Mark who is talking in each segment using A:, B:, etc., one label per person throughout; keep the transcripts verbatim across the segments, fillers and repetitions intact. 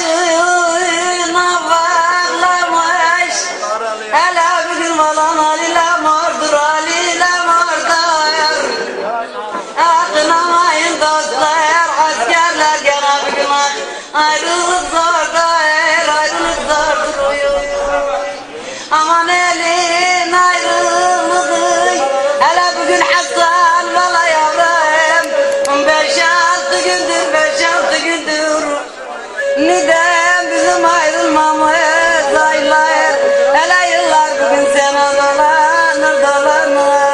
A: başına bağlamış. Hele bir gün olan Ali'yle mordur, Ali'yle mordur. Akınamayın dostlar, askerler gene bir gün ayrılık zordur, ayrılık zordur. Aman elin ayrılığı, hele bugün Hasan bala yavrum. Beş altı gündür, beş altı gündür. Neden bizim ayrılmamız aylar? Hele yıllar bugün sana dolanır, dolanır.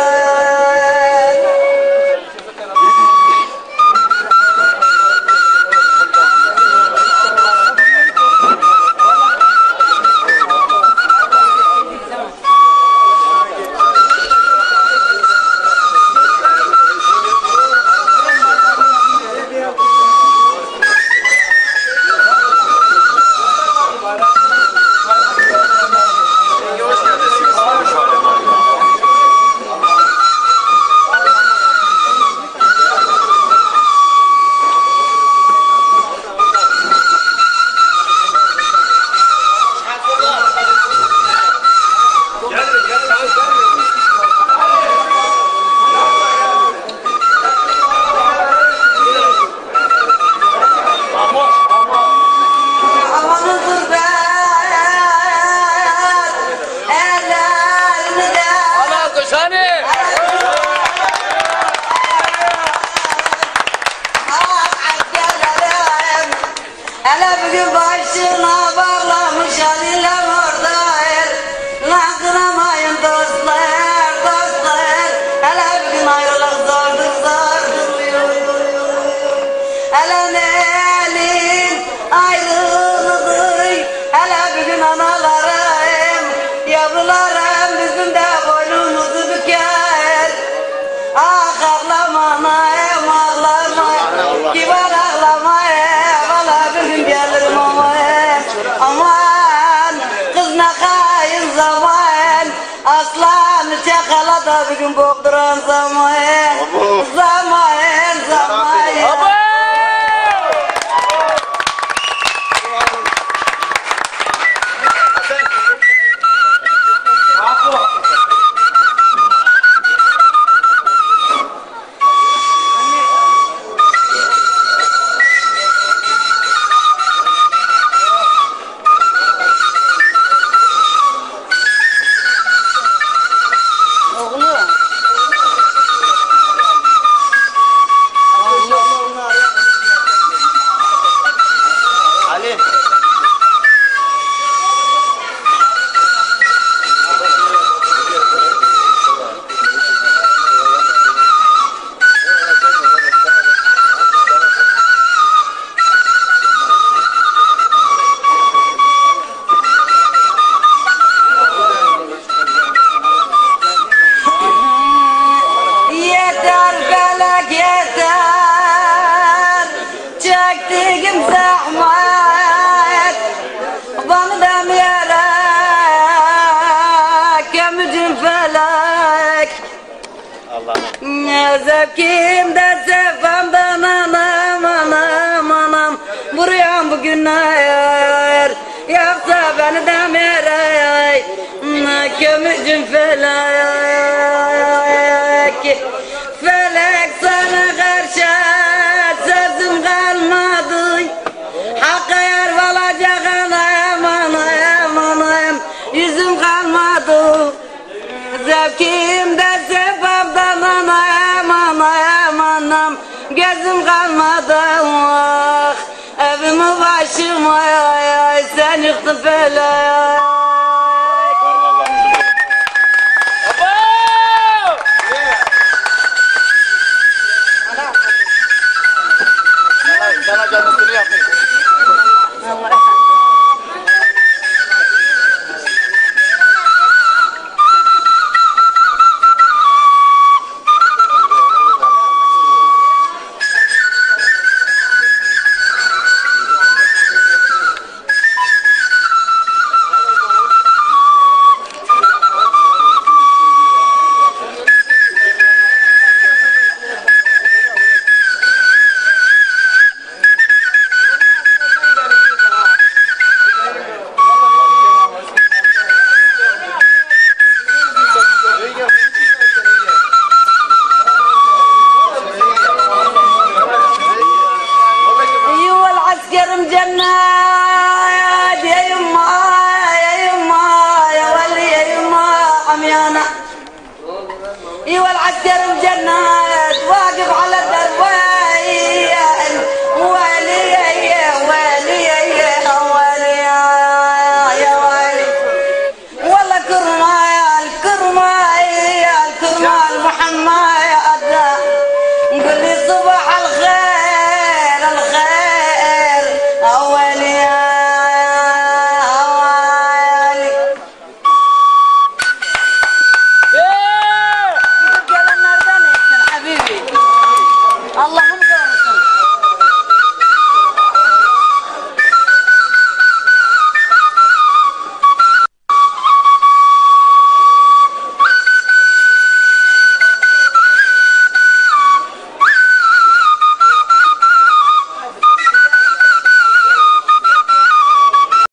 A: Hele bugün başına bağlamış Ali'yle mordur. Kınamayın dostlar, dostlar. Hele bugün ayrılık zordur, zordur. Hele elin ayrılığı, hele bugün analarım, yavrularım bizim de boynumuzu büker. Ah ağlamayım, ağlamayım, kibar ağlamayım. Gelirim aman, aman kız ne kayın zaman. Aslan çakala da bir gün bokturan zaman. Zaman, zaman. Zevkim sefamdan anam anam anam. Vuruyorum bugünler, yoksa beni demirey. Kömücüm felek, felek sana karşı sözüm kalmadı. Hakka yer olacak anam anam anam, yüzüm kalmadı. Zevkim sefamdan anam anam anam, gözüm kalmadı. Ah, evimi başıma ay, ay, sen yıktın felek.